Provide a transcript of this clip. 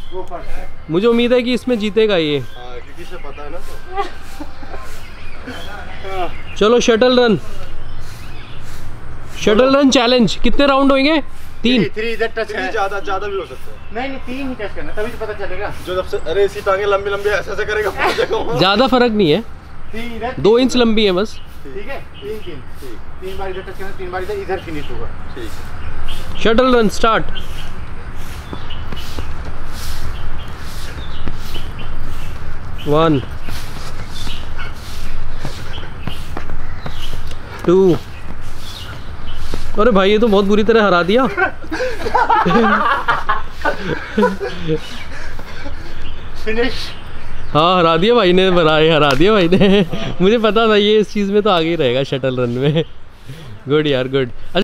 मुझे उम्मीद है कि इसमें जीतेगा ये। क्योंकि इसे पता है ना तो। चलो शटल रन चैलेंज। कितने राउंड होंगे? 3 इधर टच है। ज्यादा भी हो सकता है। नहीं 3 ही टच करना, तभी तो पता चलेगा। जो सबसे अरे इसी टांगे लंबी लंबी ऐसे करेगा ज्यादा फर्क नहीं है, 2 इंच लंबी है बस। ठीक है, 3 बार इधर टच करना, 3 बार इधर फिनिश होगा। ठीक है, शटल रन स्टार्ट। 1 2। अरे भाई ये तो बहुत बुरी तरह हरा दिया। फिनिश। हाँ हरा दिया भाई ने, हरा दिया भाई ने। मुझे पता था ये इस चीज़ में तो आगे ही रहेगा शटल रन में। गुड यार गुड।